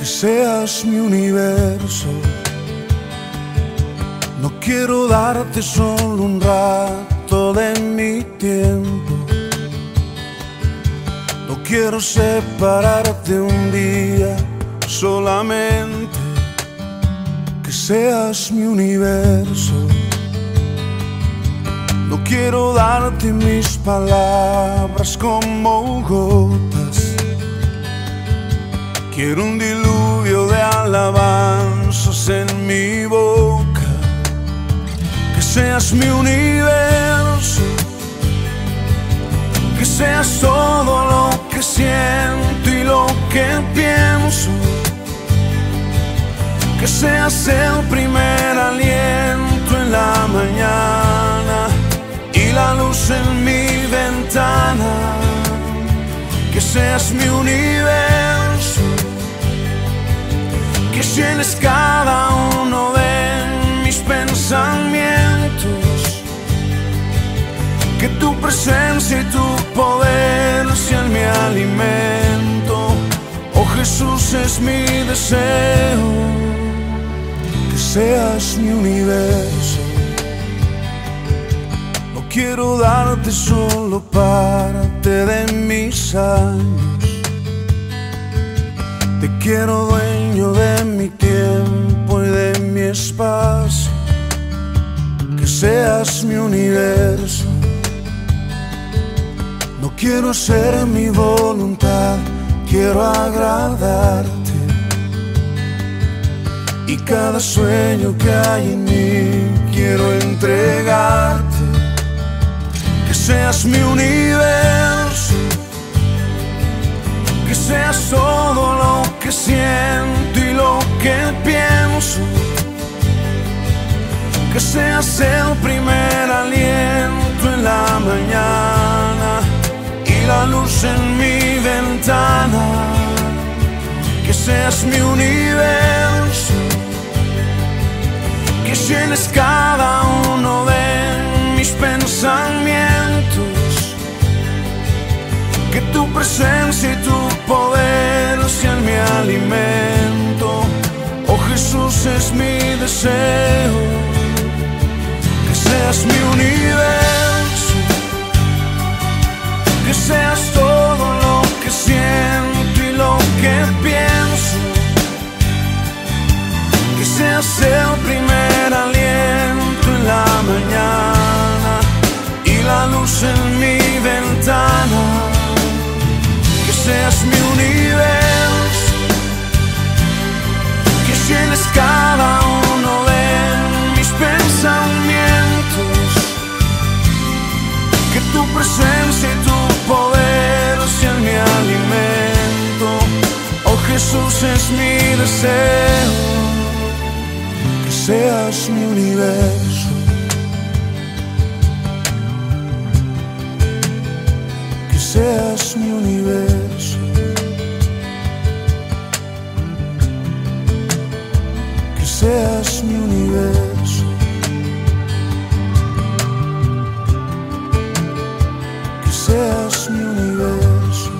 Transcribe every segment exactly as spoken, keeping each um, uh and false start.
que seas mi universo. No quiero darte solo un rato de mi tiempo. No quiero separarte un día, solamente que seas mi universo. No quiero darte mis palabras como gotas. Quiero un diluvio de alabanzas en mi boca. Que seas mi universo. Que seas todo lo que siento y lo que pienso. Que seas el primer aliento en la mañana y la luz en mi ventana. Que seas mi universo. Que llenes cada uno de mis pensamientos. Que tu presencia y tu poder sean mi alimento. Oh Jesús, es mi deseo que seas mi universo. No quiero darte solo parte de mis años. Te quiero dueño de mi tiempo y de mi espacio. Que seas mi universo. No quiero hacer mi voluntad, quiero agradarte. Y cada sueño que hay en mí quiero entregarte. Que seas mi universo. Que seas todo lo que siento y lo que pienso. Que seas el primer aliento en la mañana y la luz en mi ventana. Que seas mi universo. Que llenes cada uno de mis pensamientos. Que tu presencia y tu poder sean mi alimento. Oh Jesús, es mi deseo que seas mi universo. Que seas todo lo que siento y lo que pienso. Que seas el primer aliento en la mañana y la luz en mi ventana. Que seas mi universo. Que llenes cada uno de mis pensamientos. Que tu presencia y tu poder sean mi alimento. Oh Jesús, es mi deseo que seas mi universo. Que seas mi universo. Que seas mi universo. Que seas mi universo.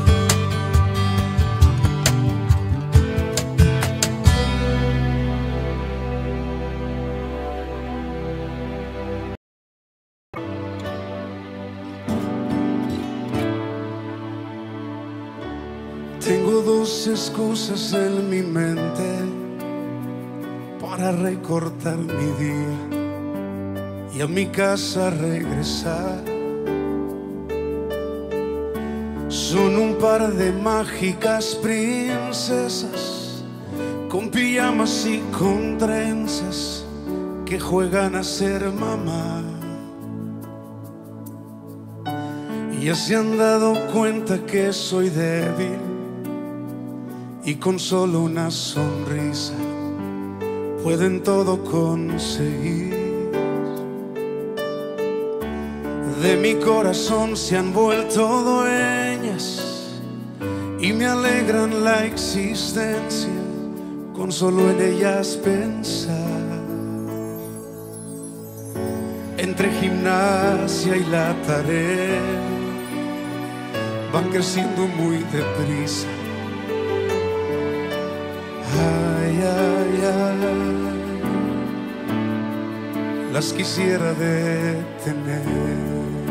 Tengo dos excusas en mi mente para recortar mi día y a mi casa regresar. Son un par de mágicas princesas con pijamas y con trenzas que juegan a ser mamá. Y ya se han dado cuenta que soy débil y con solo una sonrisa pueden todo conseguir. De mi corazón se han vuelto dueñas y me alegran la existencia con solo en ellas pensar. Entre gimnasia y la tarea van creciendo muy deprisa. Ay, ay, ay, las quisiera detener,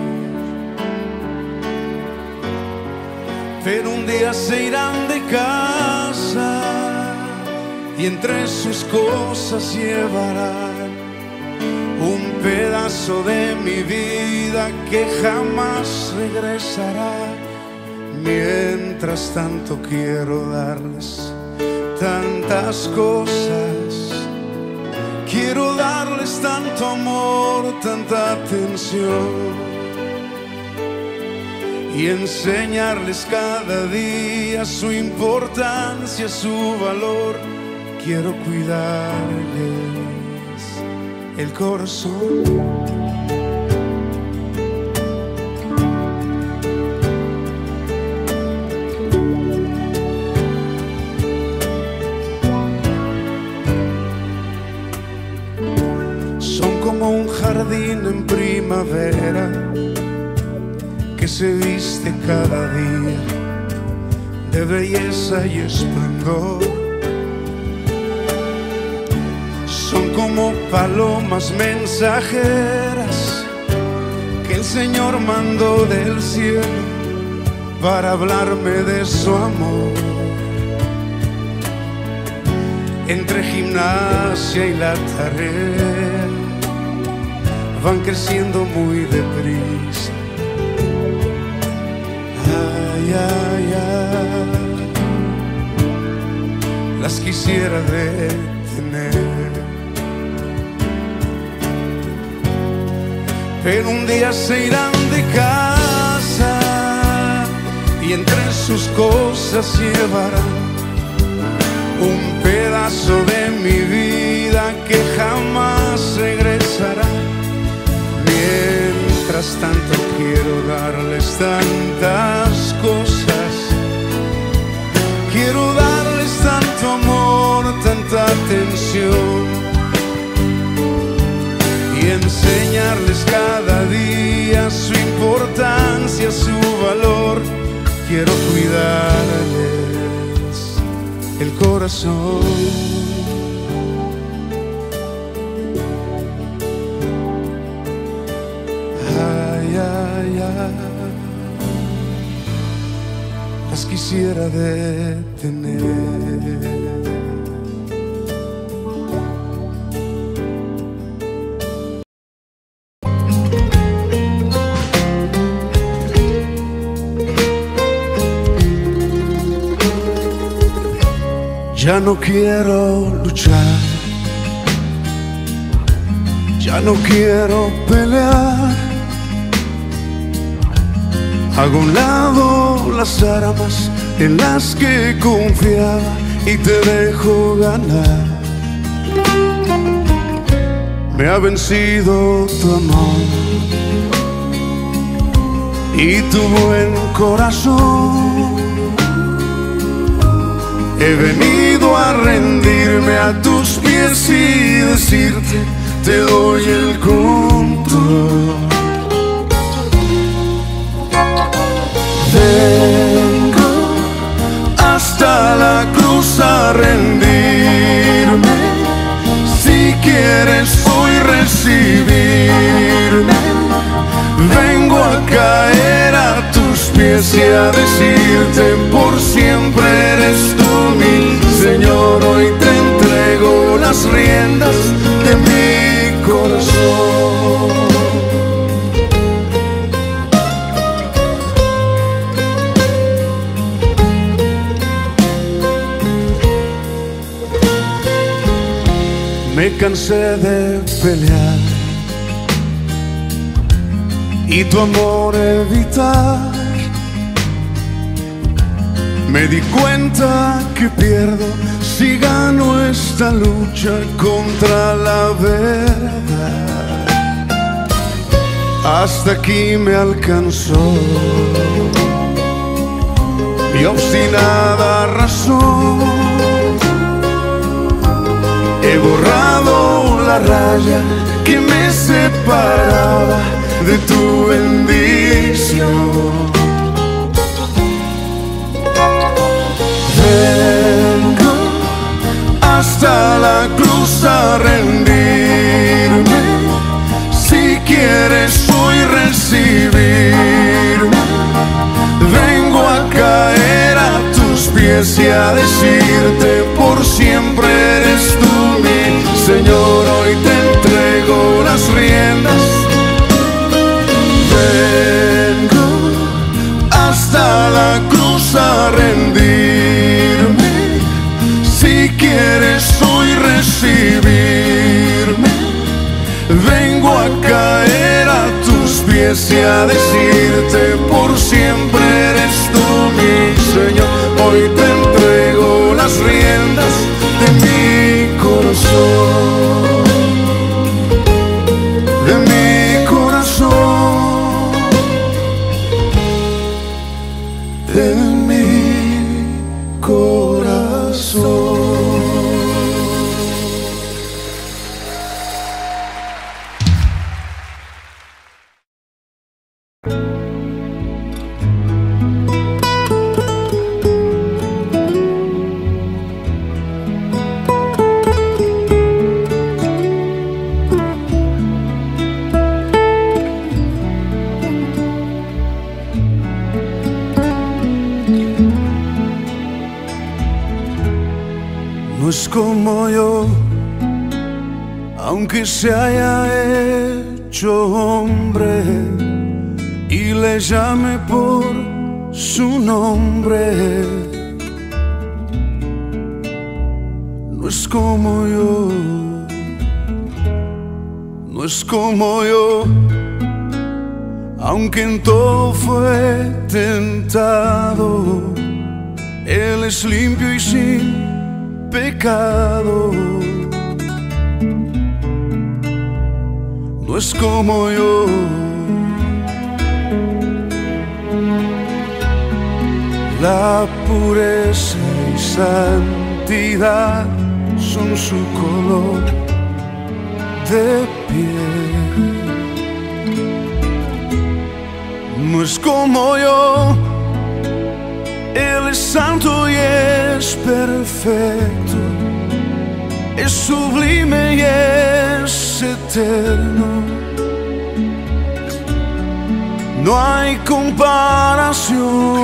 pero un día se irán de casa y entre sus cosas llevarán un pedazo de mi vida que jamás regresará. Mientras tanto quiero darles tantas cosas, quiero darles tanto amor, tanta atención, y enseñarles cada día su importancia, su valor. Quiero cuidarles el corazón. Son como un jardín en primavera que se viste cada día de belleza y esplendor. Son como palomas mensajeras que el Señor mandó del cielo para hablarme de su amor. Entre gimnasia y la tarea van creciendo muy deprisa. Ay, ay, ay, las quisiera detener, pero un día se irán de casa y entre sus cosas llevarán un pedazo de mi vida que jamás regresará. Mientras tanto quiero darles tantas cosas, quiero darles tanto amor, tanta atención, y enseñarles cada día su importancia, su valor. Quiero cuidarles el corazón. Ay, ay, ay, las quisiera detener. Ya no quiero luchar, ya no quiero pelear. Hago a un lado las armas en las que confiaba y te dejo ganar. Me ha vencido tu amor y tu buen corazón. He venido a rendirme a tus pies y decirte, te doy el control. Vengo hasta la cruz a rendirme. Si quieres hoy recibirme, vengo a caer a tus pies y a decirte, por siempre eres tú mi Señor. Hoy te entrego las riendas de mi corazón. Me cansé de pelear y tu amor evitar. Me di cuenta que pierdo si gano esta lucha contra la verdad. Hasta aquí me alcanzó mi obstinada razón. He borrado la raya que me separaba de tu bendición. Vengo pies y a decirte por siempre eres tú mi Señor. Hoy te entrego las riendas, vengo hasta la cruz a rendirme. Si quieres hoy recibirme, vengo a caer a tus pies y a decirte por siempre eres tú mi Señor. Hoy te entrego las riendas de mi corazón, de mi corazón, de mi corazón. No es como yo, aunque se haya hecho hombre y le llame por su nombre. No es como yo, no es como yo, aunque en todo fue tentado. Él es limpio y sin pecado. No es como yo, la pureza y santidad son su color de piel. No es como yo, Él es santo y es perfecto, es sublime y es eterno. No hay comparación.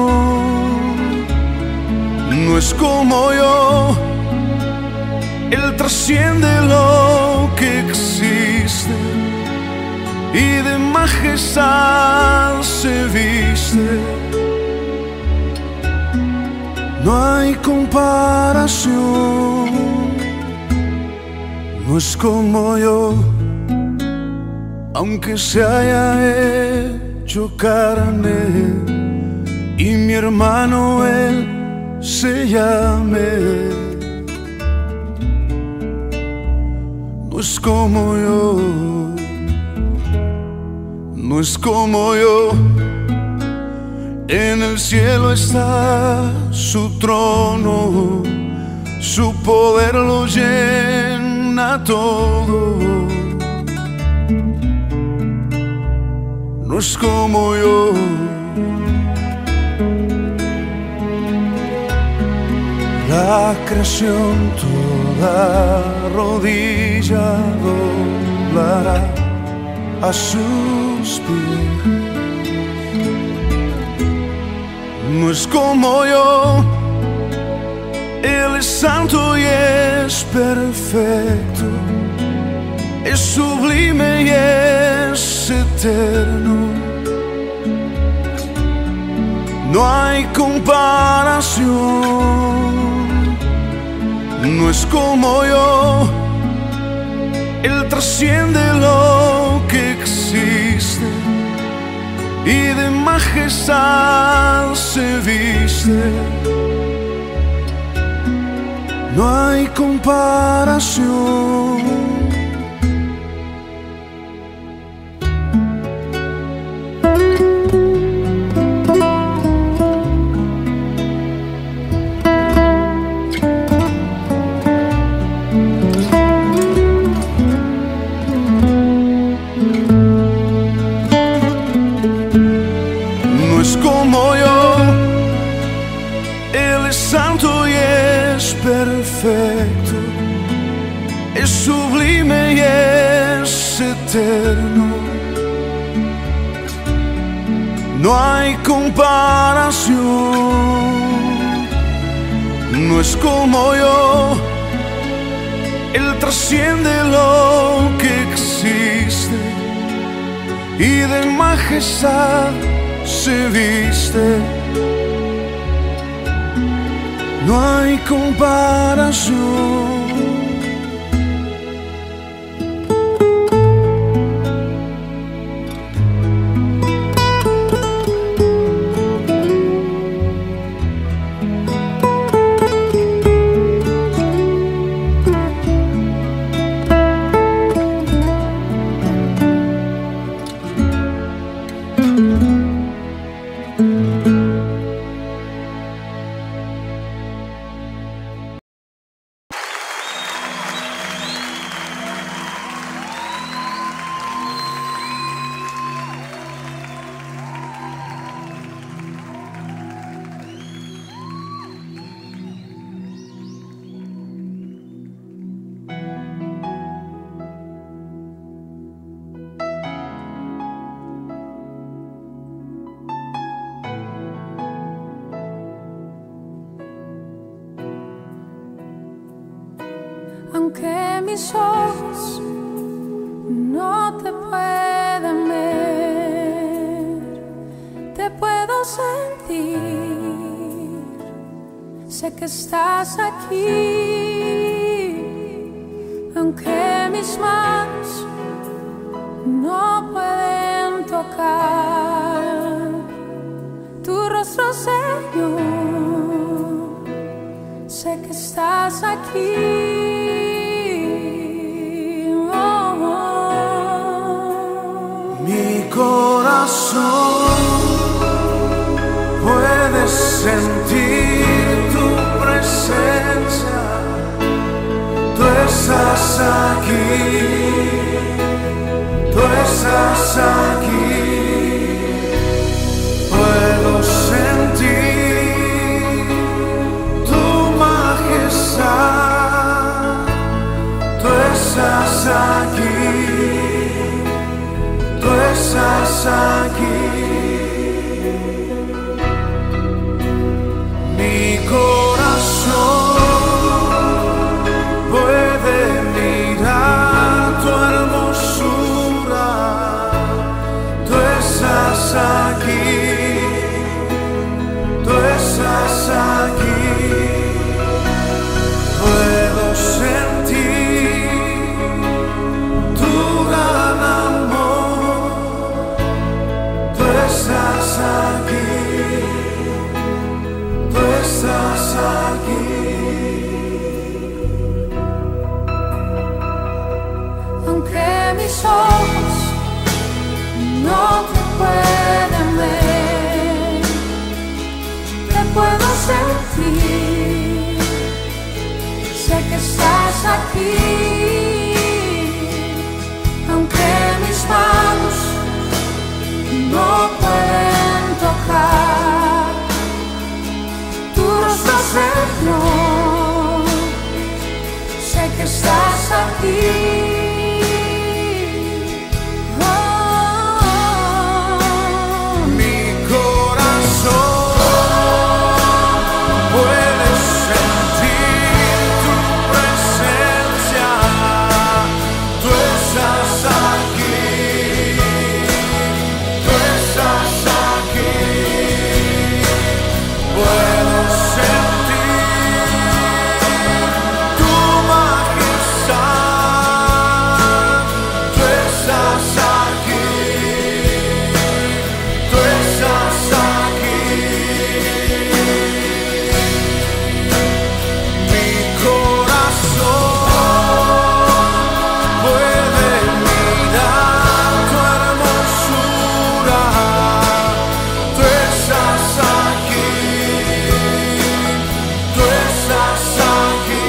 No es como yo, Él trasciende lo que existe y de majestad se viste. No hay comparación. No es como yo, aunque se haya hecho carne y mi hermano Él se llame. No es como yo, no es como yo. En el cielo está su trono, su poder lo llena todo. No es como yo, la creación toda rodilla doblará a sus pies. No es como yo, Él es santo y es perfecto, es sublime y es eterno. No hay comparación. No es como yo, Él trasciende lo que existe y de majestad se viste. No hay comparación. No es como yo, Él es santo y es perfecto, es sublime y es eterno. No hay comparación. no es como yo. Él trasciende lo que existe y de majestad se viste. No hay comparación. Aunque mis ojos no te pueden ver, te puedo sentir. Sé que estás aquí. Aunque mis manos no pueden tocar tu rostro, Señor, sé que estás aquí. Mi corazón puede sentir tu presencia. Tú estás aquí, tú estás aquí. Puedo sentir tu majestad. Tú estás aquí. Tú estás aquí. Mi corazón puede mirar tu hermosura. Tú estás aquí. Tú estás aquí. Puedo sentir tu gran amor. Tú estás aquí, tú estás aquí. Aunque mis ojos no te pueden ver, te puedo sentir. Sé que estás aquí. Aunque mis manos no pueden tocar tu rostro, Señor, sé que estás aquí. Oh, mi corazón puede sentir tu presencia. Tú estás aquí. Tú estás aquí. Puedo sentir tu majestad. Tú estás aquí. Tú estás aquí. Mi corazón puede mirar tu hermosura. Tú estás aquí. Tú estás aquí.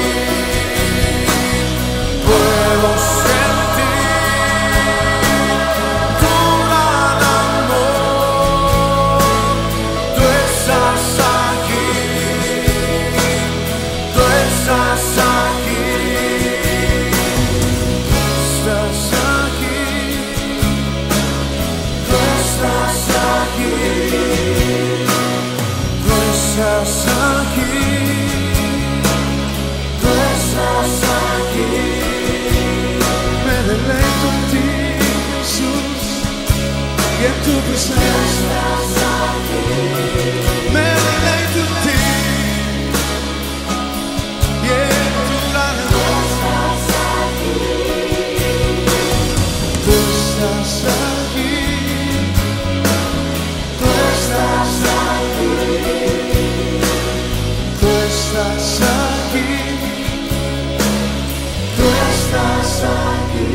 Puedo sentir tu gran amor. Tú estás aquí. Tú estás aquí. Estás aquí. Tú estás aquí. Tú estás aquí. tu presencia, me deleito en ti y en tu lado. Tú estás aquí, tú estás aquí, tú estás aquí, tú estás aquí.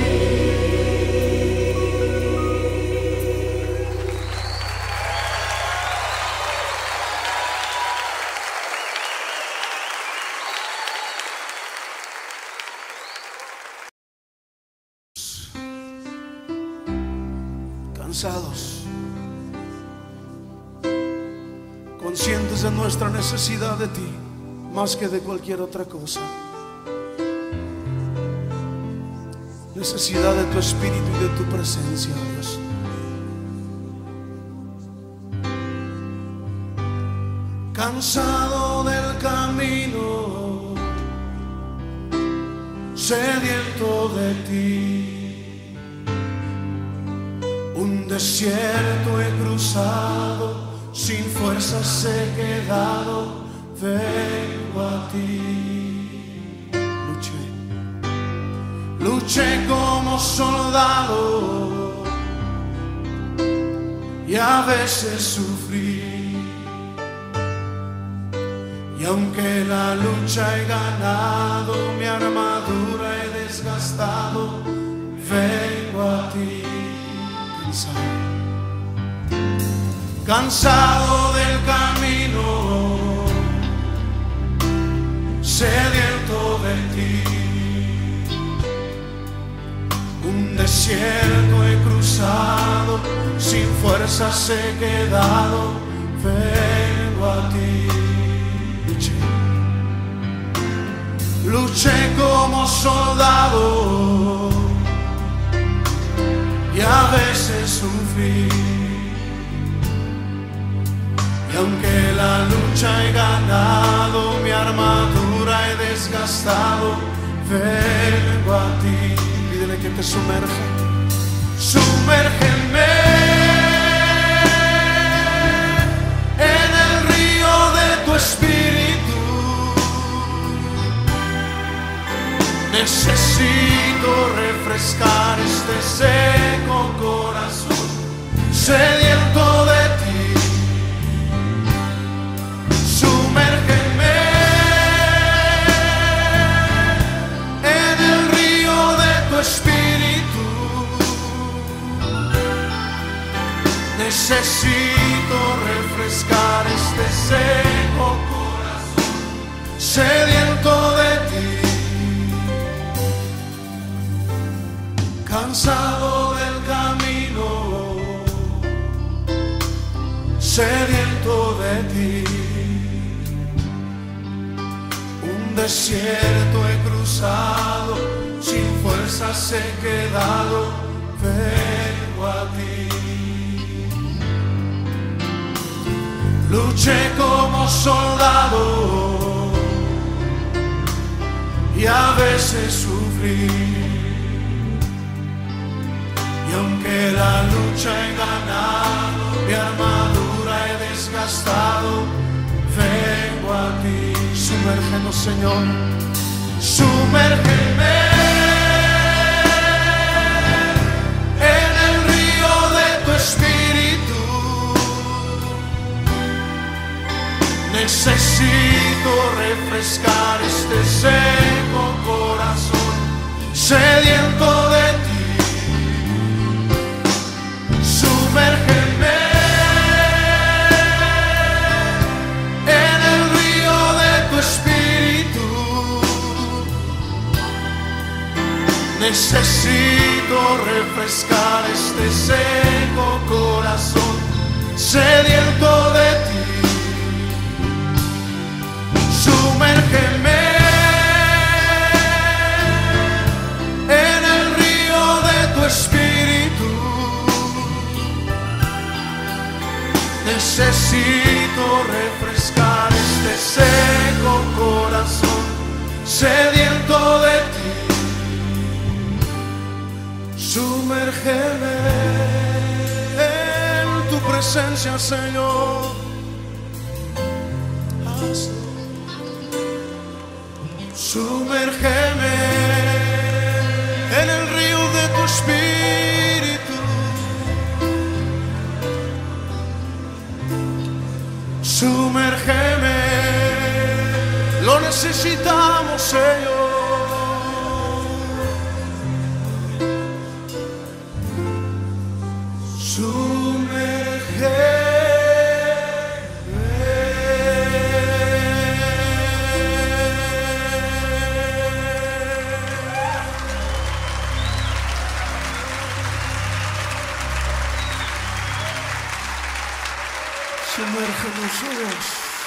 Cansados, conscientes de nuestra necesidad de ti, más que de cualquier otra cosa. Necesidad de tu espíritu y de tu presencia, Dios. Cansado del camino, sediento de ti. Un desierto he cruzado, sin fuerzas he quedado, vengo a ti. Luché, luché como soldado y a veces sufrí. Y aunque la lucha he ganado, mi armadura he desgastado, vengo a ti. Cansado del camino, sediento de ti. Un desierto he cruzado, sin fuerzas he quedado, vengo a ti. Luché, luché como soldado y a veces sufrí. Y aunque la lucha he ganado, mi armadura he desgastado, vengo a ti. Pídele que te sumerja. Sumérgeme en el río de tu espíritu. Necesito refrescar este seco corazón, sediento de ti. Sumérgeme en el río de tu espíritu. Necesito refrescar este seco corazón, sediento de ti. Cansado del camino, sediento de ti. Un desierto he cruzado, sin fuerzas he quedado, vengo a ti. Luché como soldado y a veces sufrí. Y aunque la lucha he ganado, mi armadura he desgastado, vengo a ti. Sumérgenos, Señor, sumérgeme en el río de tu espíritu. Necesito refrescar este seco corazón, sediento de ti. Sumérgeme en el río de tu espíritu. Necesito refrescar este seco corazón, sediento de ti. Sumérgeme en el río de tu espíritu. Necesito refrescar este seco corazón, sediento de ti. Sumérgeme en presencia, Señor. Hazlo. Sumérgeme en el río de tu espíritu. Sumérgeme, lo necesitamos, Señor. Sumérgeme. Sumérgenos, Dios.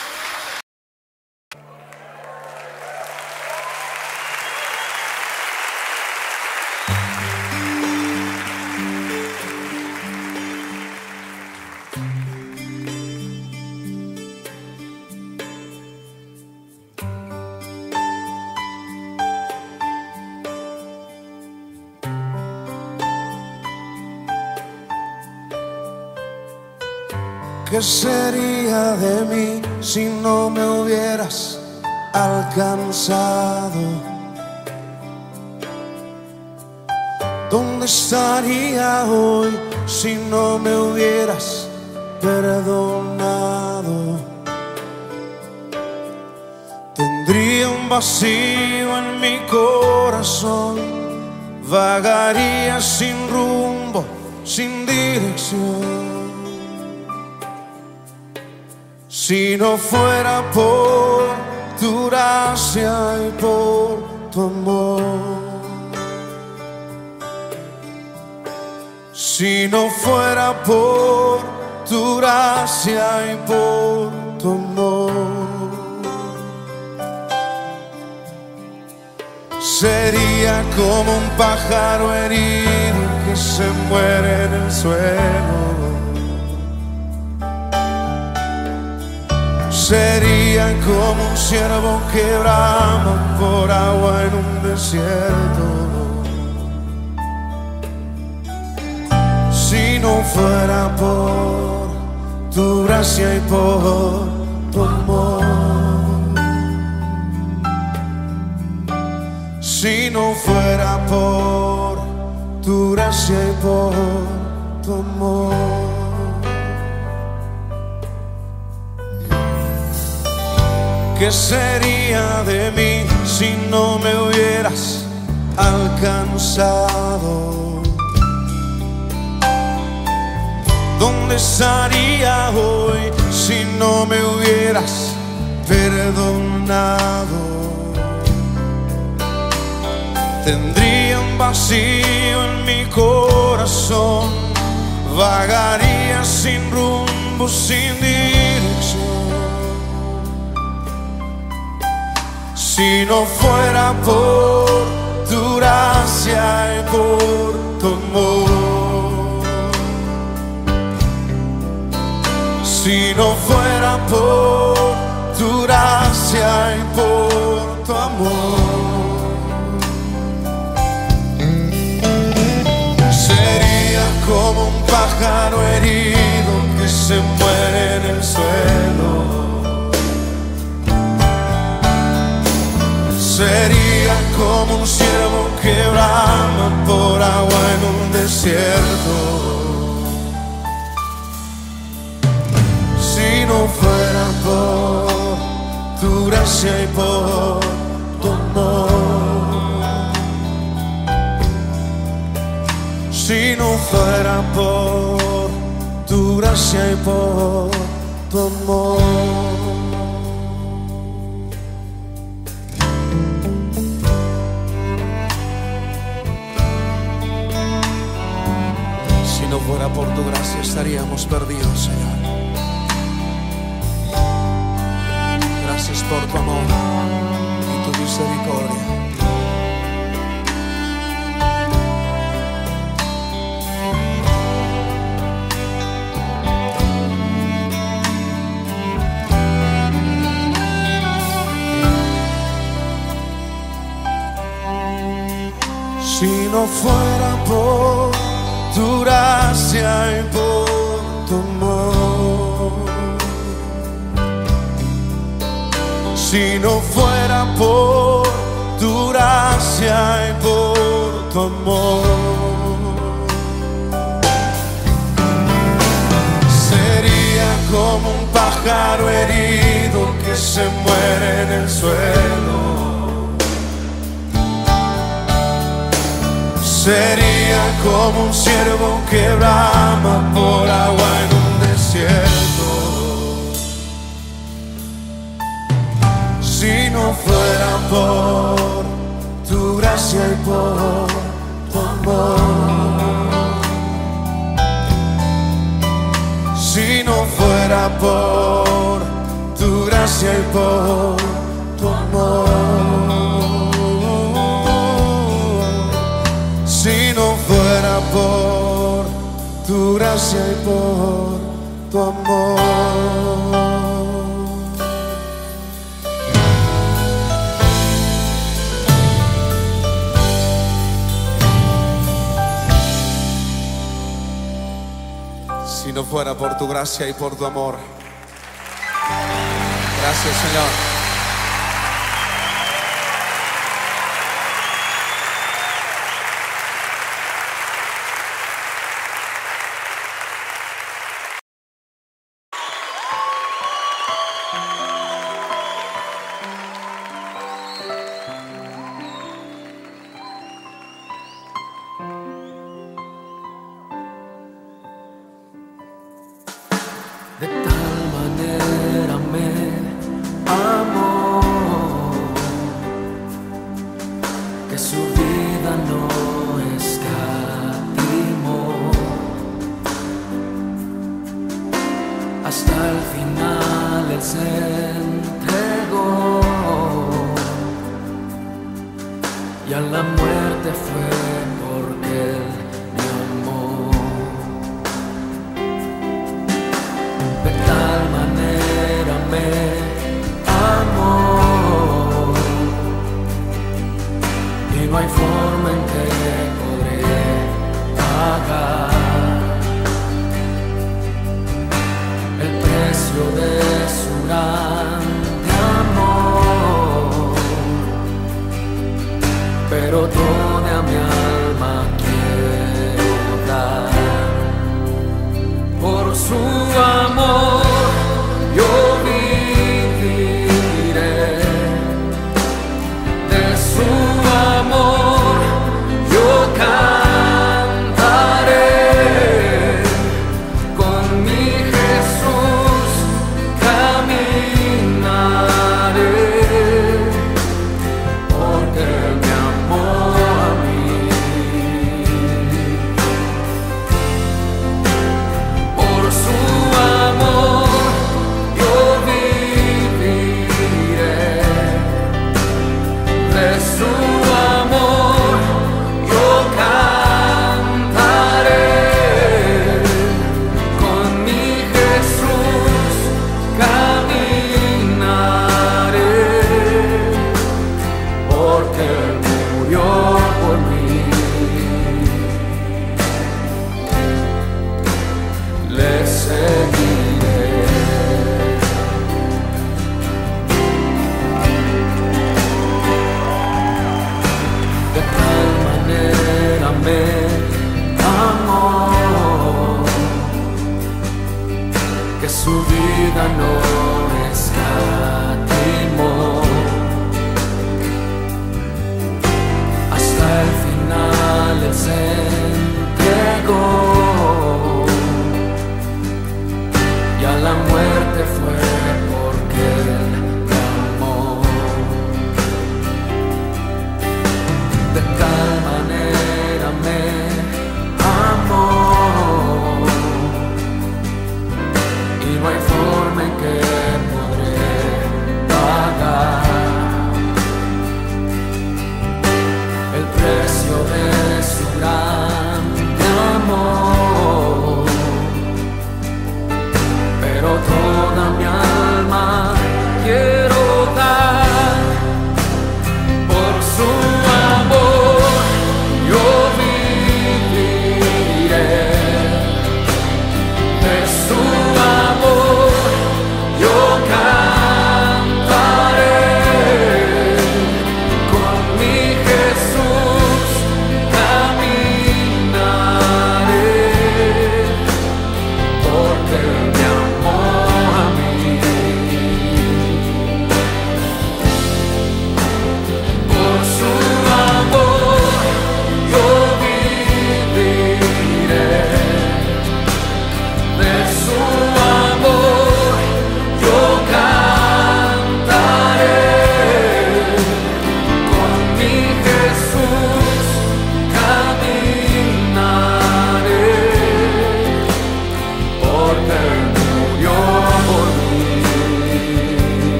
¿Qué sería de mí si no me hubieras alcanzado? ¿Dónde estaría hoy si no me hubieras perdonado? Tendría un vacío en mi corazón, vagaría sin rumbo, sin dirección. Si no fuera por tu gracia y por tu amor, si no fuera por tu gracia y por tu amor, sería como un pájaro herido que se muere en el suelo. Sería como un ciervo que brama por agua en un desierto. Si no fuera por tu gracia y por tu amor, si no fuera por tu gracia y por tu amor, ¿qué sería de mí si no me hubieras alcanzado? ¿Dónde estaría hoy si no me hubieras perdonado? Tendría un vacío en mi corazón, vagaría sin rumbo, sin dirección. Si no fuera por tu gracia y por tu amor, si no fuera por tu gracia y por tu amor, sería como un pájaro herido que se muere en el suelo. Sería como un ciervo que brama por agua en un desierto. Si no fuera por tu gracia y por tu amor, si no fuera por tu gracia y por tu amor, si no fuera por tu gracia estaríamos perdidos, Señor. Gracias por tu amor y tu misericordia. Si no fuera por tu gracia y por tu amor, Si no fuera por tu gracia y por tu amor, sería como un pájaro herido que se muere en el suelo. Sería como un ciervo que brama por agua en un desierto. Si no fuera por tu gracia y por tu amor, si no fuera por tu gracia y por tu amor, si no fuera por tu gracia y por tu amor. Si no fuera por tu gracia y por tu amor. Gracias, Señor. De tal manera me amó que su vida no escatimó. Hasta el final él se entregó y a la muerte fue porque él me amó. De tal manera me amó y no hay forma en que podré pagar el precio de su grande amor, pero toda mi alma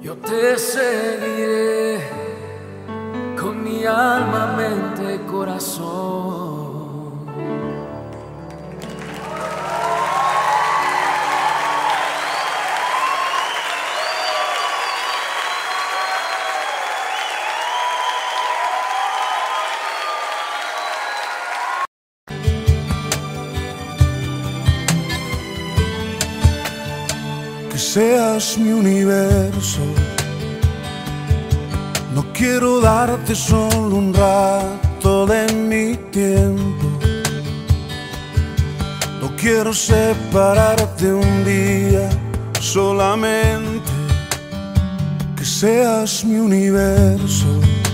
Yo te seguiré con mi alma, mente, corazón. Que seas mi universo. No quiero darte solo un rato de mi tiempo. No quiero separarte un día solamente. Que seas mi universo.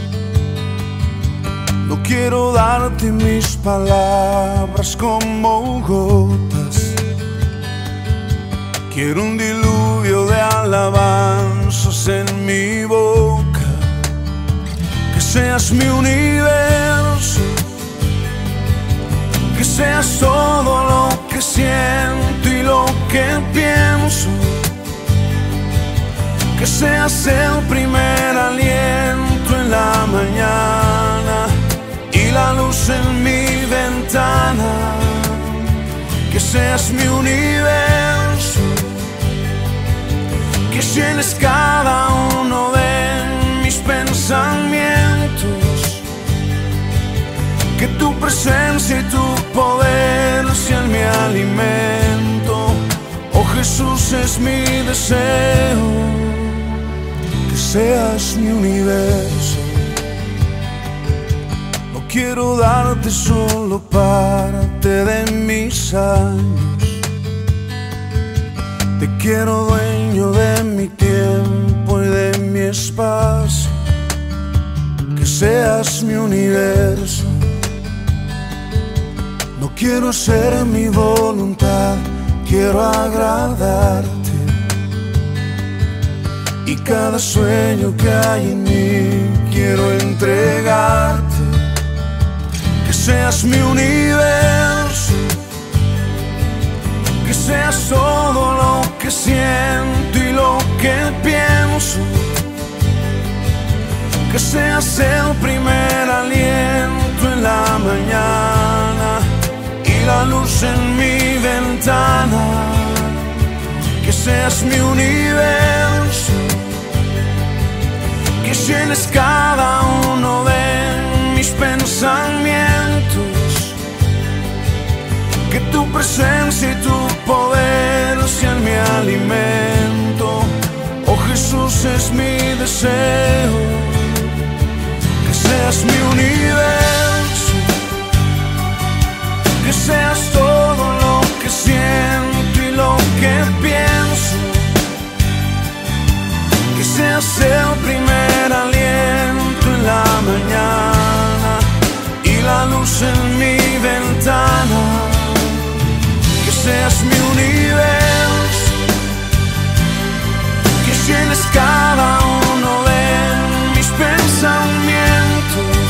No quiero darte mis palabras como gotas. Quiero un diluvio de alabanzas en mi boca. Que seas mi universo. Que seas todo lo que siento y lo que pienso. Que seas el primer aliento en la mañana y la luz en mi ventana. Que seas mi universo. Que llenes cada uno de mis pensamientos. Que tu presencia y tu poder sean mi alimento. Oh Jesús, es mi deseo. Que seas mi universo. No quiero darte solo parte de mis años. Te quiero dueño de mi tiempo y de mi espacio. Que seas mi universo. No quiero hacer mi voluntad, quiero agradarte. Y cada sueño que hay en mí quiero entregarte. Que seas mi universo. Que seas todo lo que siento y lo que pienso. Que seas el primer aliento en la mañana y la luz en mi ventana. Que seas mi universo. Que llenes cada uno de mis pensamientos. Que tu presencia y tu poder sean mi alimento. Oh Jesús, es mi deseo. Que seas mi universo. Que seas todo lo que siento y lo que pienso. Que seas el primer aliento en la mañana y la luz en mi ventana. Que seas mi universo. Que llenes cada uno de mis pensamientos.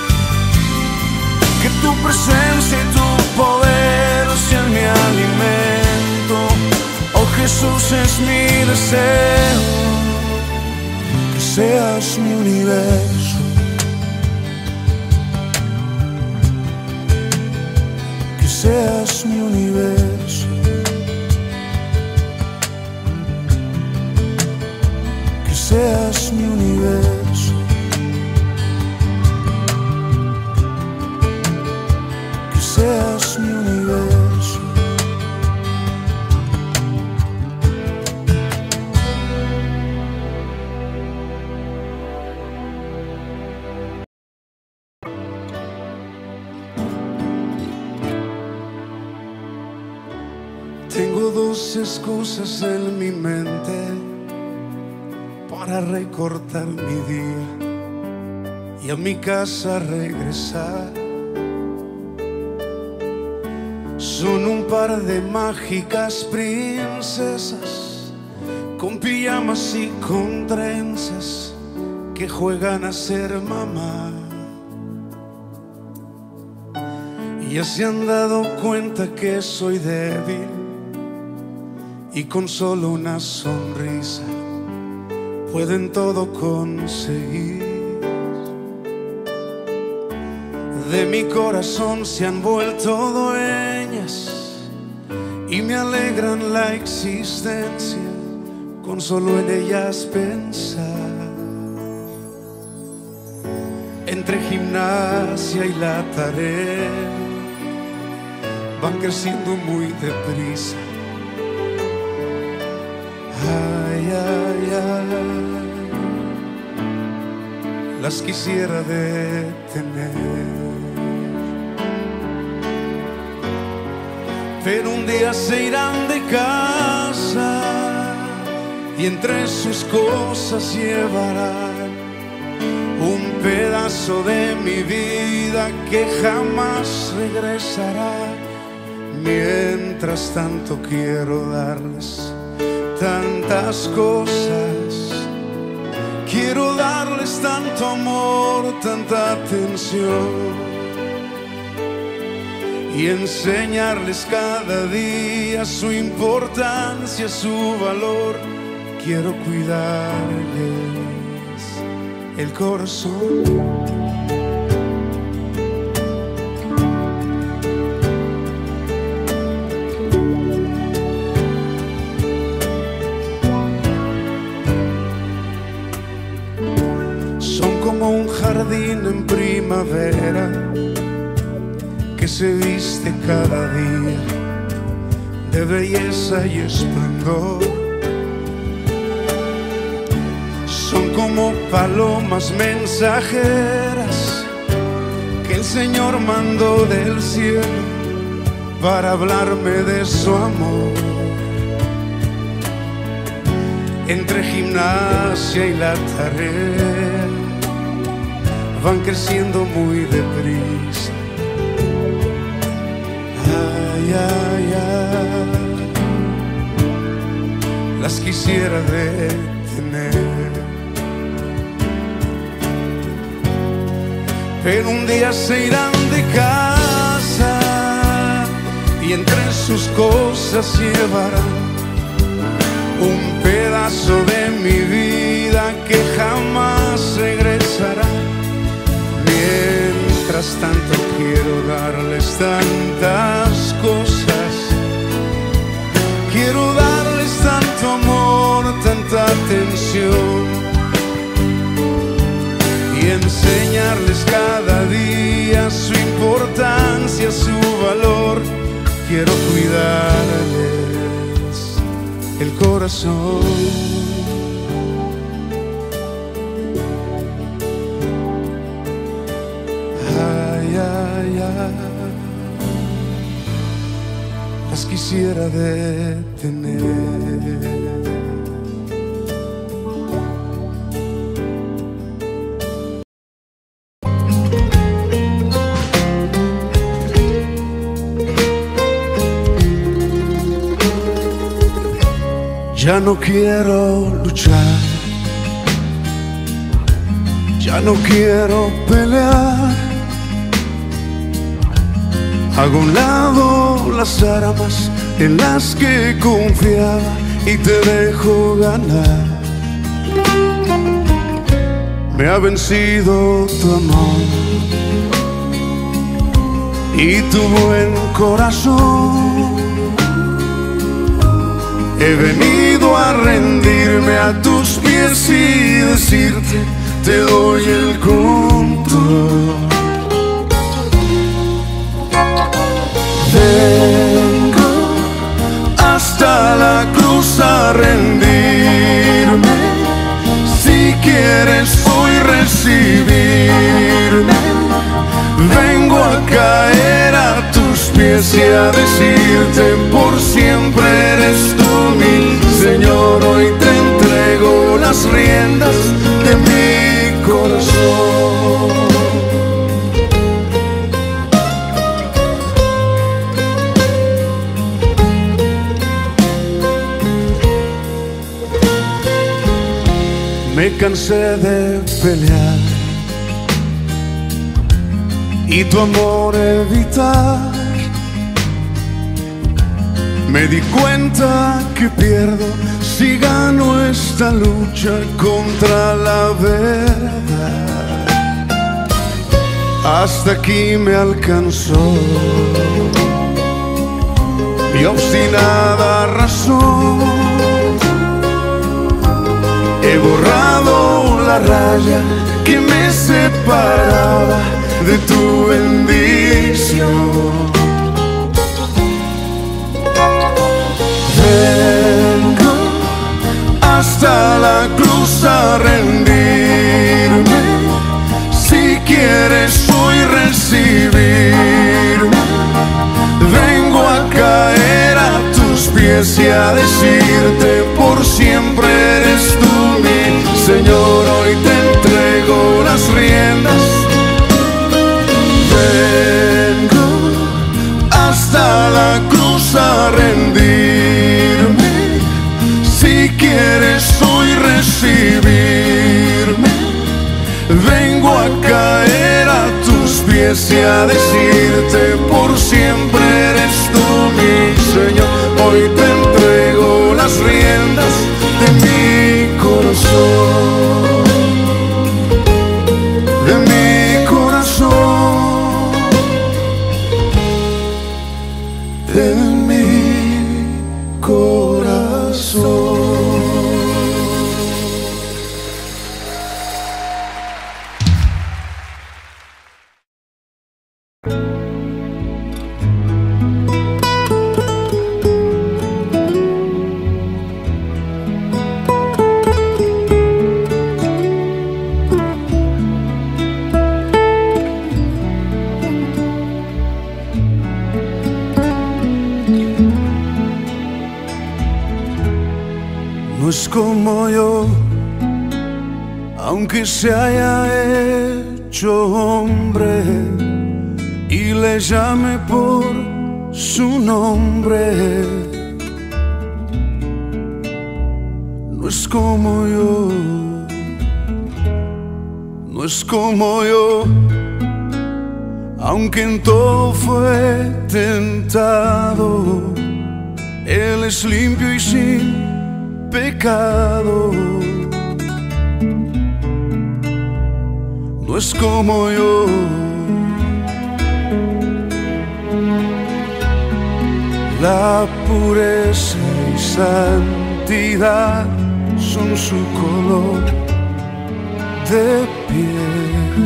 Que tu presencia y tu poder sean mi alimento. Oh Jesús, es mi deseo. Que seas mi universo. Que seas mi universo. Que seas mi universo. Que seas mi universo. Tengo dos excusas en mi mente para recortar mi día y a mi casa regresar. Son un par de mágicas princesas con pijamas y con trenzas que juegan a ser mamá. Y ya se han dado cuenta que soy débil y con solo una sonrisa pueden todo conseguir. De mi corazón se han vuelto dueñas y me alegran la existencia con solo en ellas pensar. Entre gimnasia y la tarea van creciendo muy deprisa. Ay, ay, ay, las quisiera detener, pero un día se irán de casa y entre sus cosas llevarán un pedazo de mi vida que jamás regresará. Mientras tanto quiero darles tantas cosas, quiero darles tanto amor, tanta atención, y enseñarles cada día su importancia, su valor. Quiero cuidarles el corazón. Son como un jardín en primavera que se viste cada día de belleza y esplendor. Son como palomas mensajeras que el Señor mandó del cielo para hablarme de su amor. Entre gimnasia y la tarea van creciendo muy deprisa. Ay, ay, ay, las quisiera detener, pero un día se irán de casa y entre sus cosas llevarán un pedazo de mi vida que jamás regresará. Mientras tanto quiero darles tantas cosas, quiero darles tanto amor, tanta atención, y enseñarles cada día su importancia, su valor. Quiero cuidarles el corazón. Ay, ay, ay, las quisiera detener. Ya no quiero luchar, ya no quiero pelear. Hago a un lado las armas en las que confiaba y te dejo ganar. Me ha vencido tu amor y tu buen corazón. He venido a rendirme a tus pies y decirte, te doy el control. Vengo hasta la cruz a rendirme. Si quieres hoy recibirme, vengo a caer a tus pies y a decirte, por siempre eres tú mi Señor. Hoy te entrego las riendas de mi corazón. Me cansé de pelear y tu amor evitar. Me di cuenta que pierdo si gano esta lucha contra la verdad. Hasta aquí me alcanzó mi obstinada razón. He borrado la raya que me separaba de tu bendición. Vengo hasta la cruz a rendirme. Si quieres hoy recibirme, vengo a caer a tus pies y a decirte: por siempre eres tú mi Señor. Hoy te entrego las riendas. Vengo hasta la cruz a rendirme. Si quieres hoy recibirme, vengo a caer a tus pies y a decirte: por siempre eres tú mi Señor. Hoy te entrego las riendas de mi corazón, de mi corazón, de mi corazón. No es como yo, aunque se haya hecho hombre y le llame por su nombre. No es como yo, no es como yo, aunque en todo fue tentado. Él es limpio y sin pecado. No es como yo, la pureza y santidad son su color de piel.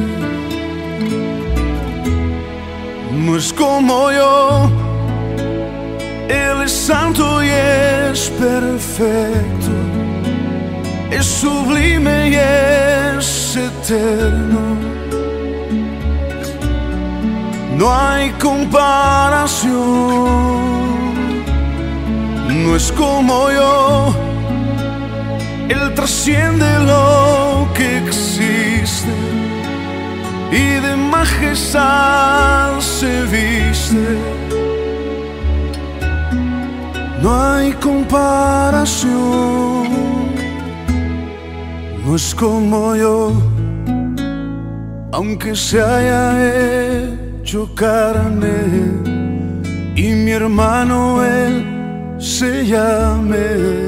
No es como yo, Él es santo y es perfecto, es sublime y es eterno. No hay comparación. No es como yo, Él trasciende lo que existe y de majestad se viste. No hay comparación. No es como yo, aunque se haya hecho carne y mi hermano Él se llame.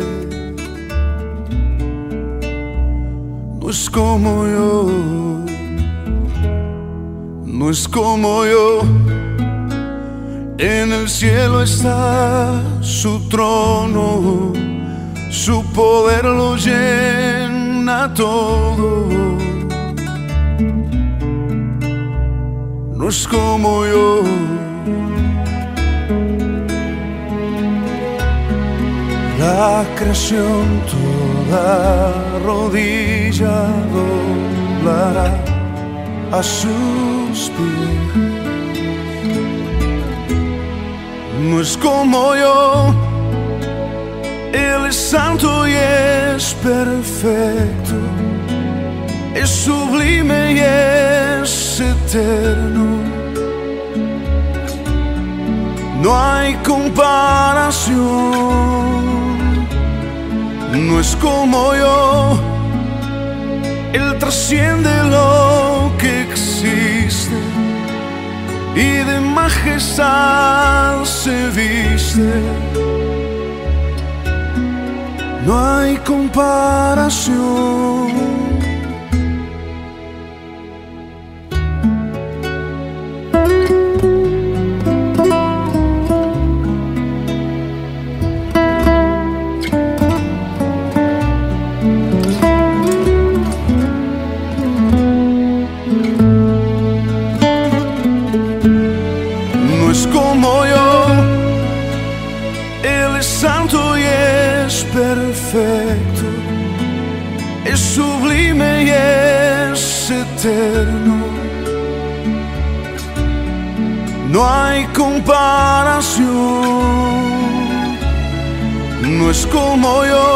No es como yo, no es como yo. En el cielo está su trono, su poder lo llena todo. No es como yo, la creación toda rodilla doblará a sus pies. No es como yo, Él es santo y es perfecto, es sublime y es eterno. No hay comparación. No es como yo, Él trasciende lo que existe y de majestad se viste. no hay comparación. No es como yo, Él es santo y es perfecto, es sublime y es eterno. No hay comparación. No es como yo,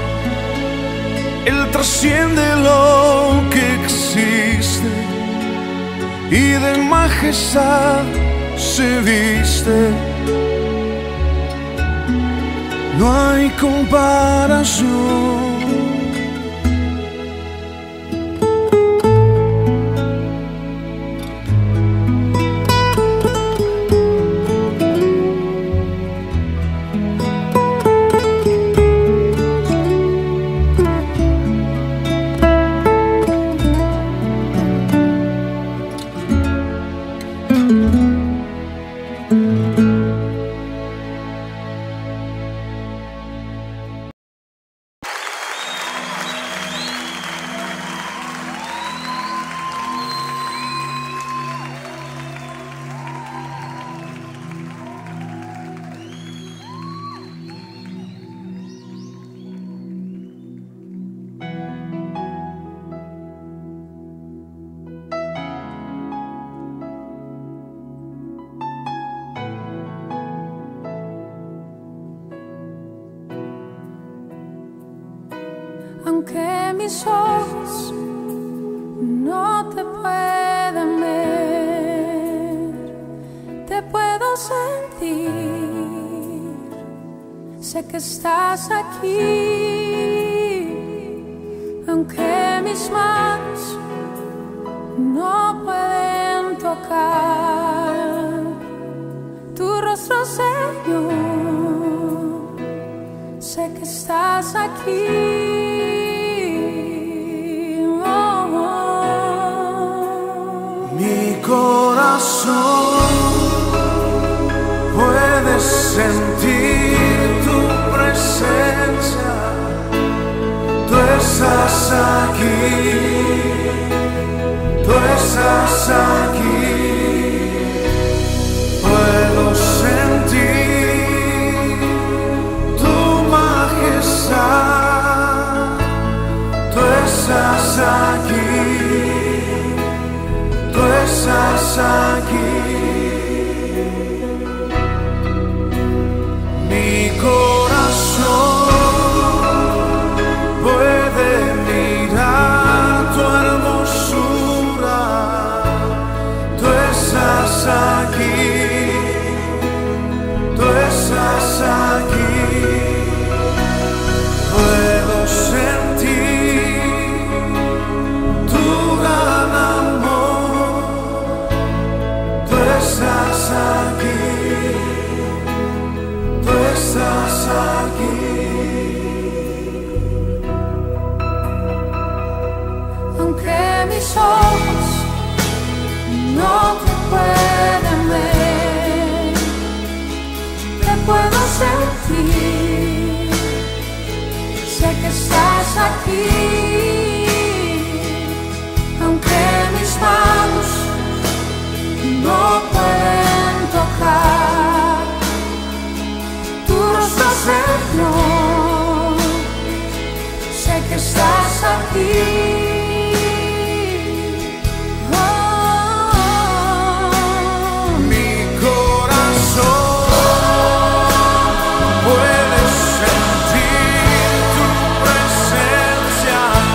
Él trasciende lo que existe y de majestad se viste. No hay comparación. Aunque mis ojos no te pueden ver, te puedo sentir. Sé que estás aquí. Aunque mis manos no pueden tocar tu rostro, Señor, sé que estás aquí. Mi corazón puede sentir tu presencia. Tú estás aquí, tú estás aquí. Puedo sentir tu majestad. Tú estás aquí. Tú estás aquí. Mi corazón puede mirar tu hermosura. Tú estás aquí. Tú estás aquí. Puedo sentir tu gran amor. Tú estás aquí, tú estás aquí. Aunque mis ojos no te pueden ver, te puedo sentir. Sé que estás aquí. Aunque mis manos no pueden tocar tu rostro, Señor, sé que estás aquí. Oh, mi corazón puede sentir tu presencia.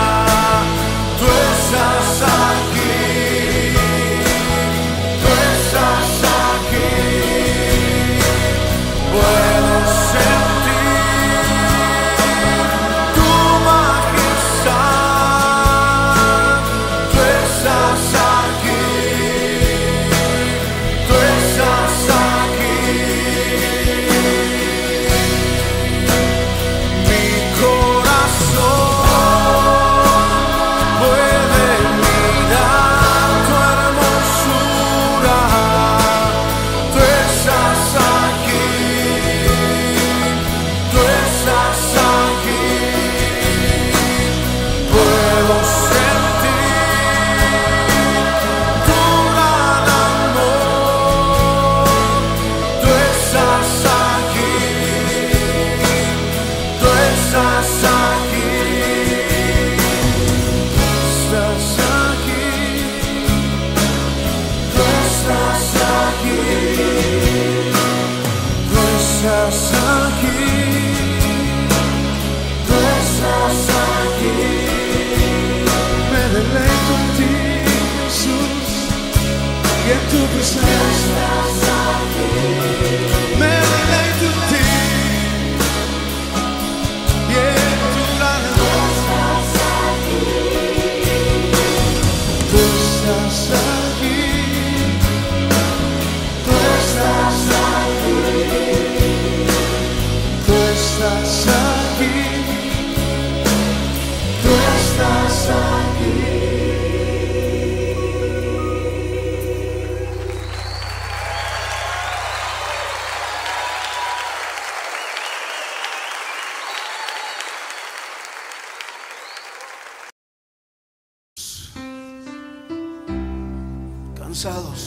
estás aquí, tú estás aquí. Me deleito en ti, Jesús, y en tu presencia. Me deleito en ti y en tu alabanza. Tú estás aquí, tú estás aquí, tú estás aquí, tú estás aquí. Cansados,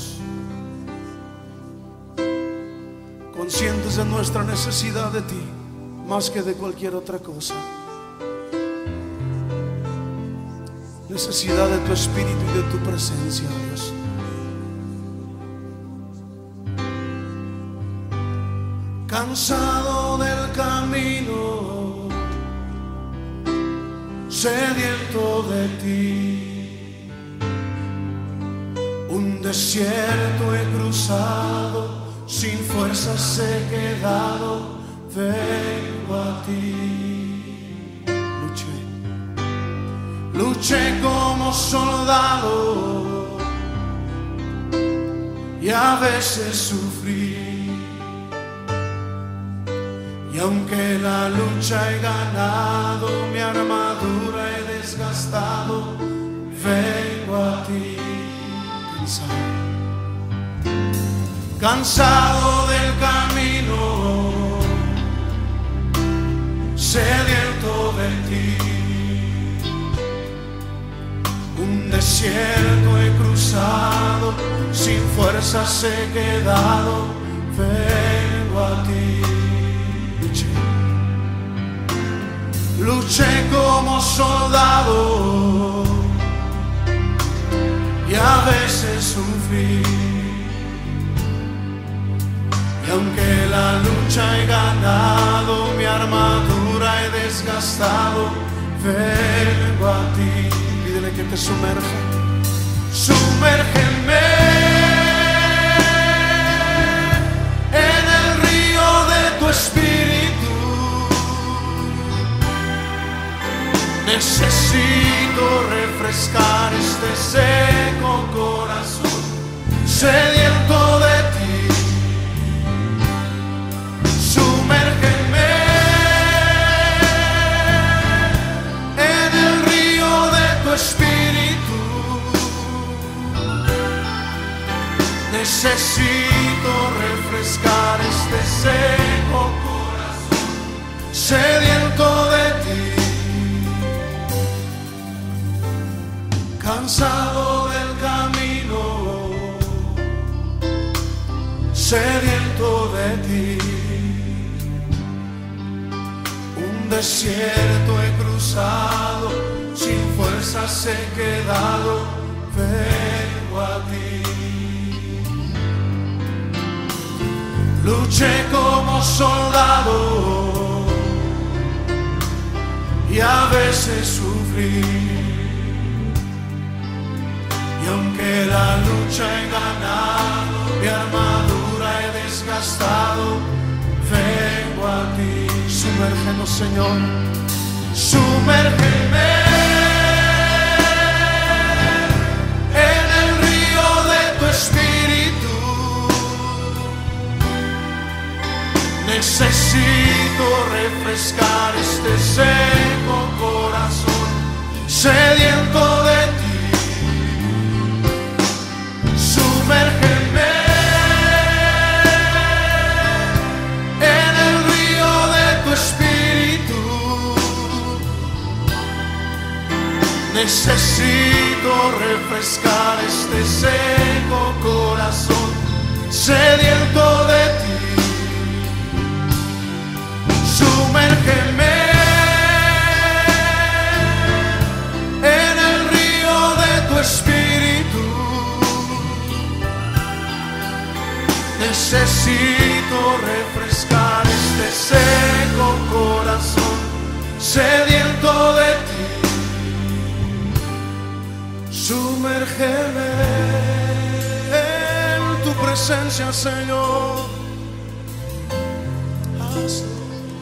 conscientes de nuestra necesidad de ti, más que de cualquier otra cosa. Necesidad de tu espíritu y de tu presencia, Dios. Cansado del camino, sediento de ti. Un desierto he cruzado, sin fuerzas he quedado, vengo a ti. Luché, luché como soldado y a veces sufrí. Y aunque la lucha he ganado, mi armadura he desgastado, vengo a ti. Cansado del camino, sediento de ti. Un desierto he cruzado, sin fuerzas he quedado, vengo a ti. Luché, luché como soldado y a veces sufrí. Y aunque la lucha he ganado, mi armadura he desgastado, vengo a ti. Pídele que te sumerja. Sumérgeme en el río de tu espíritu. Necesito refrescar este seco corazón, sediento de ti. Sumérgeme en el río de tu espíritu. Necesito refrescar este seco corazón, sediento de ti. Cansado del camino, sediento de ti. Un desierto he cruzado, sin fuerzas he quedado, vengo a ti. Luché como soldado y a veces sufrí. Y aunque la lucha he ganado, mi armadura he desgastado, vengo a ti. Sumérgenos, Señor, sumérgeme en el río de tu espíritu. Necesito refrescar este seco corazón, sediento de ti. Sumérgeme en el río de tu espíritu. Necesito refrescar este seco corazón, sediento de ti. Sumérgeme en el río de tu espíritu. Necesito refrescar este seco corazón sediento de ti. Sumérgeme en tu presencia, Señor. Hazlo.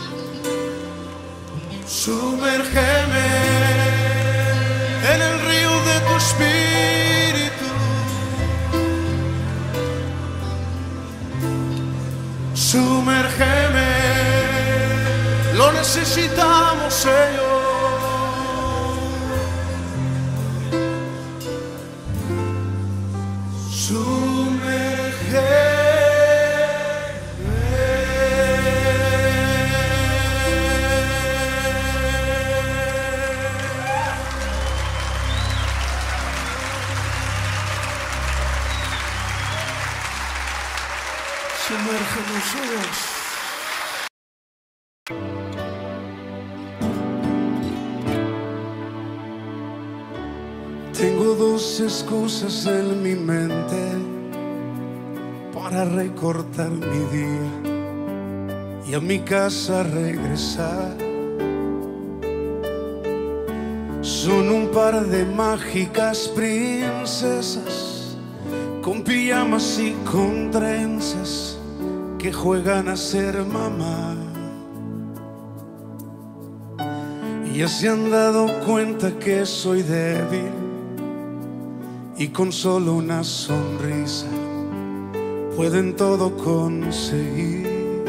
Sumérgeme en el río de tu espíritu. Sumérgeme, lo necesitamos, Señor. Sumérgeme. Sumérgenos, Dios. Tengo dos excusas en mi mente para recortar mi día y a mi casa regresar. Son un par de mágicas princesas con pijamas y con trenzas que juegan a ser mamá. Y ya se han dado cuenta que soy débil y con solo una sonrisa pueden todo conseguir.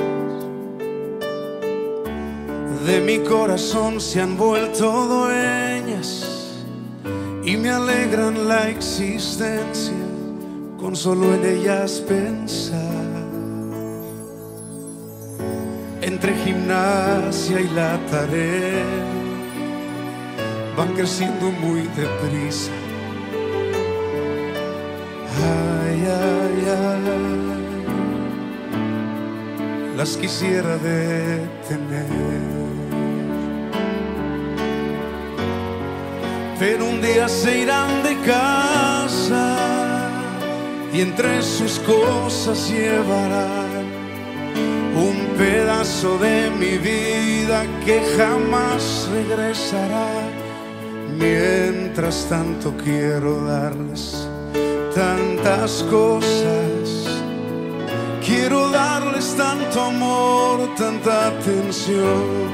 De mi corazón se han vuelto dueñas y me alegran la existencia con solo en ellas pensar. Entre gimnasia y la tarea van creciendo muy deprisa. Ay, ay, ay, las quisiera detener, pero un día se irán de casa y entre sus cosas llevarán un pedazo de mi vida que jamás regresará. Mientras tanto quiero darles tantas cosas, quiero darles tanto amor, tanta atención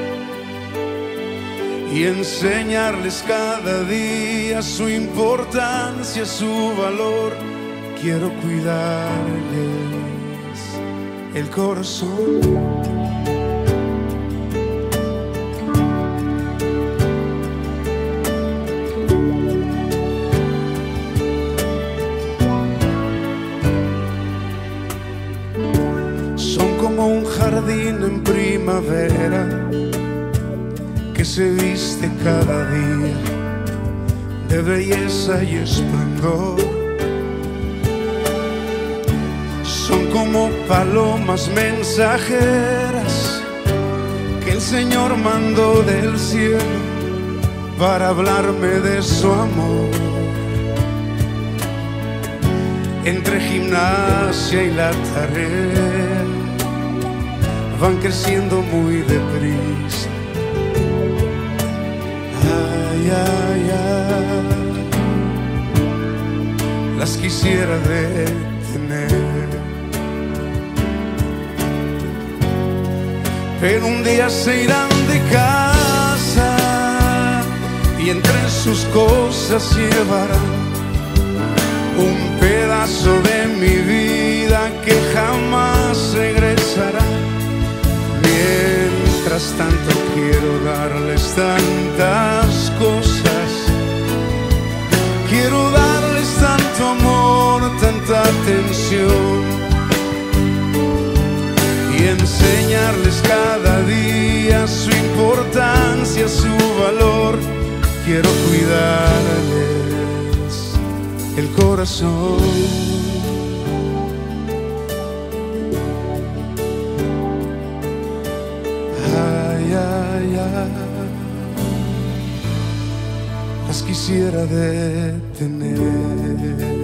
y enseñarles cada día su importancia, su valor. Quiero cuidarles el corazón. Son como un jardín en primavera que se viste cada día de belleza y esplendor. Son como palomas mensajeras que el Señor mandó del cielo para hablarme de su amor. Entre gimnasia y la tarea van creciendo muy deprisa. Ay, ay, ay, las quisiera detener, pero un día se irán de casa y entre sus cosas llevarán un pedazo de mi vida que jamás regresará. Mientras tanto quiero darles tantas cosas, quiero darles tanto amor, tanta atención y enseñarles cada día su importancia, su valor. Quiero cuidarles el corazón. Ay, ay, ay, las quisiera detener.